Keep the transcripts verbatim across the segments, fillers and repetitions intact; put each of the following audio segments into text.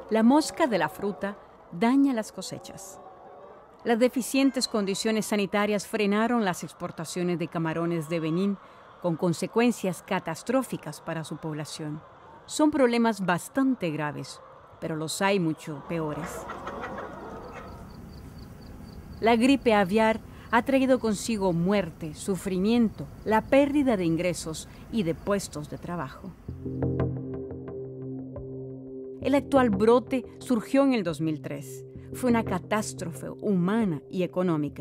La mosca de la fruta daña las cosechas. Las deficientes condiciones sanitarias frenaron las exportaciones de camarones de Benín, con consecuencias catastróficas para su población. Son problemas bastante graves, pero los hay mucho peores. La gripe aviar ha traído consigo muerte, sufrimiento, la pérdida de ingresos y de puestos de trabajo. El actual brote surgió en el dos mil tres. Fue una catástrofe humana y económica.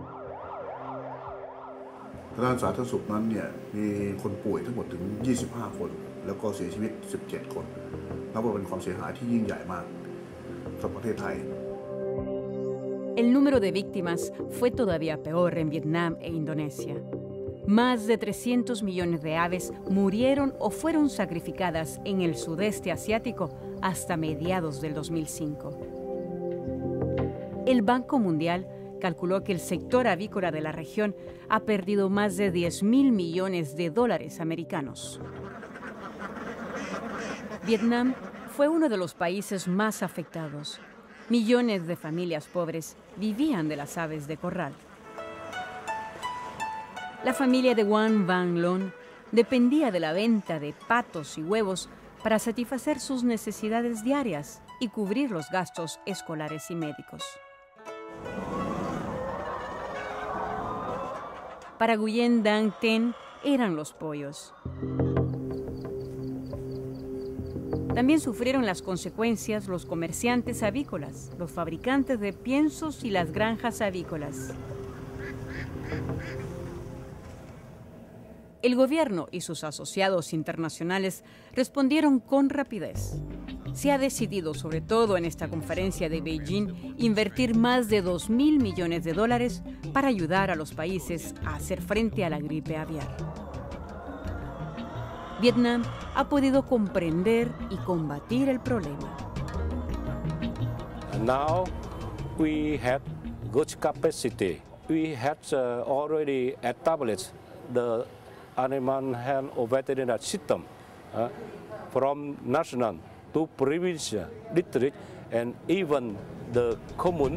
ทางด้านสาธารณสุขนั้นเนี่ยมีคนป่วยทั้งหมดถึง ยี่สิบห้า คนแล้วก็เสียชีวิต สิบเจ็ด คนนับว่าเป็นความเสียหายที่ยิ่งใหญ่มากสำหรับประเทศไทย El número de víctimas fue todavía peor en Vietnam e Indonesia. Más de trescientos millones de aves murieron o fueron sacrificadas en el sudeste asiático hasta mediados del dos mil cinco. El Banco Mundial calculó que el sector avícola de la región ha perdido más de diez mil millones de dólares americanos. Vietnam fue uno de los países más afectados. Millones de familias pobres vivían de las aves de corral. La familia de Wan Van Lon dependía de la venta de patos y huevos para satisfacer sus necesidades diarias y cubrir los gastos escolares y médicos. Para Nguyen Đang Ten eran los pollos. También sufrieron las consecuencias los comerciantes avícolas, los fabricantes de piensos y las granjas avícolas. El gobierno y sus asociados internacionales respondieron con rapidez. Se ha decidido, sobre todo en esta conferencia de Beijing, invertir más de dos mil millones de dólares para ayudar a los países a hacer frente a la gripe aviar. Vietnam ha podido comprender y combatir el problema. Now we have good capacity. We had uh, already established the animal health veterinary system uh, from national to provincial, district, and even the commune.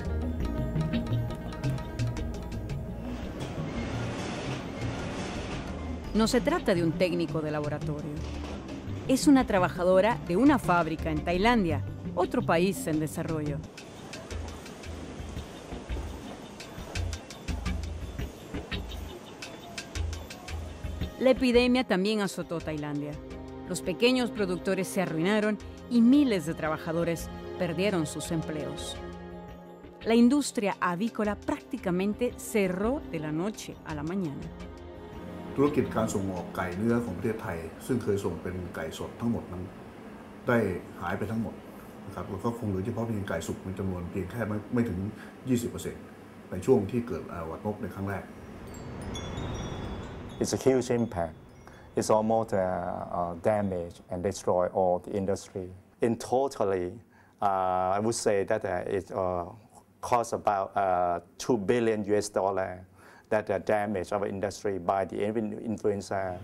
No se trata de un técnico de laboratorio. Es una trabajadora de una fábrica en Tailandia, otro país en desarrollo. La epidemia también azotó Tailandia. Los pequeños productores se arruinaron y miles de trabajadores perdieron sus empleos. La industria avícola prácticamente cerró de la noche a la mañana. ธุรกิจการส่งออกไก่เนื้อของประเทศไทยซึ่งเคยส่งเป็นไก่สดทั้งหมดนั้นได้หายไปทั้งหมดนะครับแล้วก็คงเหลือเฉพาะเพียงไก่สุกในจำนวนเพียงแค่ไม่ไม่ถึง ยี่สิบเปอร์เซ็นต์ ในช่วงที่เกิดหวัดนกในครั้งแรก It's a huge impact. It's almost uh, uh, damage and destroy all the industry. In totally, uh, I would say that uh, it uh, costs about uh, two billion U S dollars that uh, damage our industry by the influenza.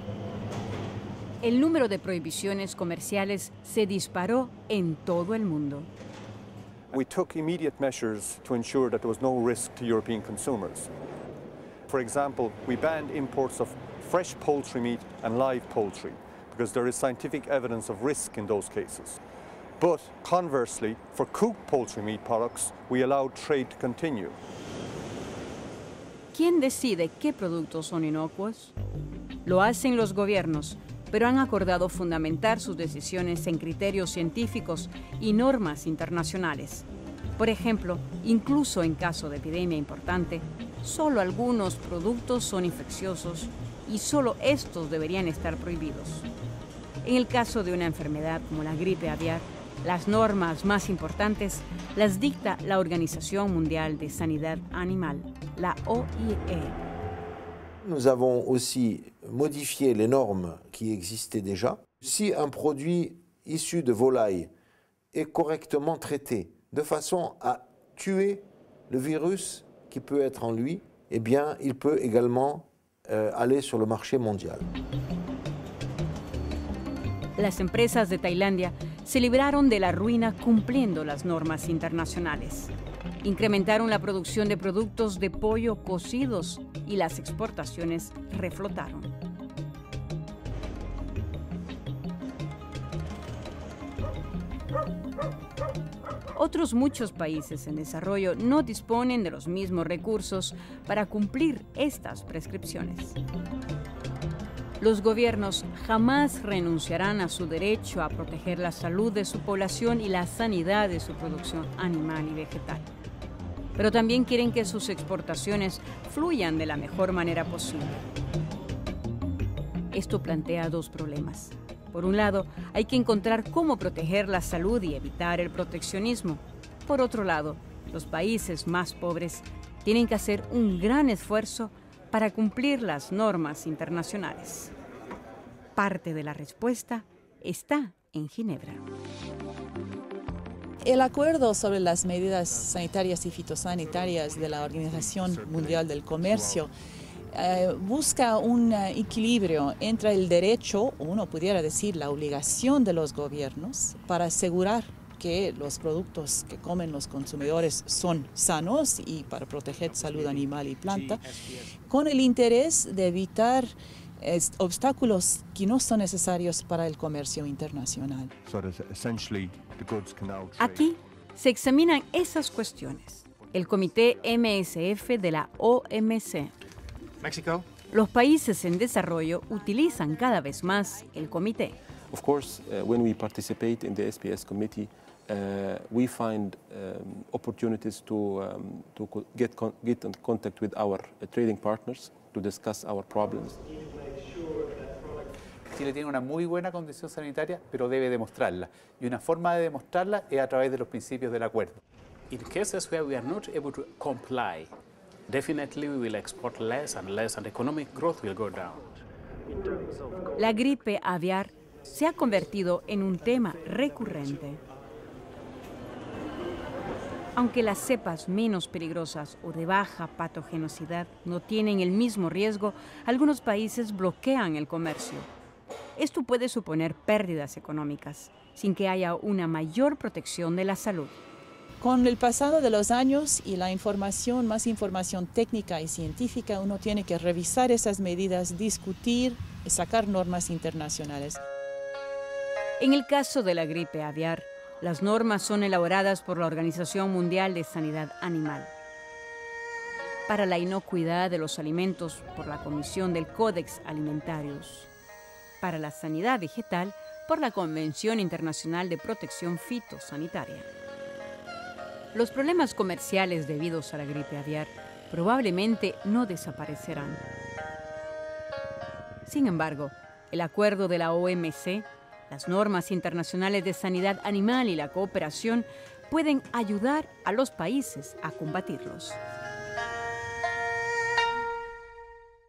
El número de prohibiciones comerciales se disparó en todo el mundo. We took immediate measures to ensure that there was no risk to European consumers. For example, we banned imports of fresh poultry meat and live poultry because there is scientific evidence of risk in those cases. But conversely, for cooked poultry meat products, we allowed trade to continue. ¿Quién decide qué productos son inocuos? Lo hacen los gobiernos, pero han acordado fundamentar sus decisiones en criterios científicos y normas internacionales. Por ejemplo, incluso en caso de epidemia importante, solo algunos productos son infecciosos y solo estos deberían estar prohibidos. En el caso de una enfermedad como la gripe aviar, las normas más importantes las dicta la Organización Mundial de Sanidad Animal, la O I E. Nous avons aussi modifié les normes qui existaient déjà. Si un produit issu de volaille est correctement traité de façon à tuer le virus qui peut être en lui, eh bien, il peut également euh, aller sur le marché mondial. Las empresas de Tailandia se libraron de la ruina cumpliendo las normas internacionales. Incrementaron la producción de productos de pollo cocidos y las exportaciones reflotaron. Otros muchos países en desarrollo no disponen de los mismos recursos para cumplir estas prescripciones. Los gobiernos jamás renunciarán a su derecho a proteger la salud de su población y la sanidad de su producción animal y vegetal. Pero también quieren que sus exportaciones fluyan de la mejor manera posible. Esto plantea dos problemas. Por un lado, hay que encontrar cómo proteger la salud y evitar el proteccionismo. Por otro lado, los países más pobres tienen que hacer un gran esfuerzo para cumplir las normas internacionales. Parte de la respuesta está en Ginebra. El acuerdo sobre las medidas sanitarias y fitosanitarias de la Organización Mundial del Comercio eh, busca un uh, equilibrio entre el derecho, o uno pudiera decir la obligación de los gobiernos, para asegurar que los productos que comen los consumidores son sanos y para proteger salud animal y planta, con el interés de evitar eh, obstáculos que no son necesarios para el comercio internacional. Aquí se examinan esas cuestiones. El Comité M S F de la O M C. Mexico. Los países en desarrollo utilizan cada vez más el comité. Of course, uh, when we participate in the S P S committee, uh, we find um, opportunities to, um, to co get, con get in contact with our uh, trading partners to discuss our problems. Chile tiene una muy buena condición sanitaria, pero debe demostrarla. Y una forma de demostrarla es a través de los principios del acuerdo. In cases where we are not able to comply, definitely we will export less and less and economic growth will go down. La gripe aviar se ha convertido en un tema recurrente. Aunque las cepas menos peligrosas o de baja patogenosidad no tienen el mismo riesgo, algunos países bloquean el comercio. Esto puede suponer pérdidas económicas, sin que haya una mayor protección de la salud. Con el pasado de los años y la información, más información técnica y científica, uno tiene que revisar esas medidas, discutir y sacar normas internacionales. En el caso de la gripe aviar, las normas son elaboradas por la Organización Mundial de Sanidad Animal. Para la inocuidad de los alimentos, por la Comisión del Codex Alimentarius. Para la sanidad vegetal, por la Convención Internacional de Protección Fitosanitaria. Los problemas comerciales debidos a la gripe aviar probablemente no desaparecerán. Sin embargo, el acuerdo de la O M C, las normas internacionales de sanidad animal y la cooperación pueden ayudar a los países a combatirlos.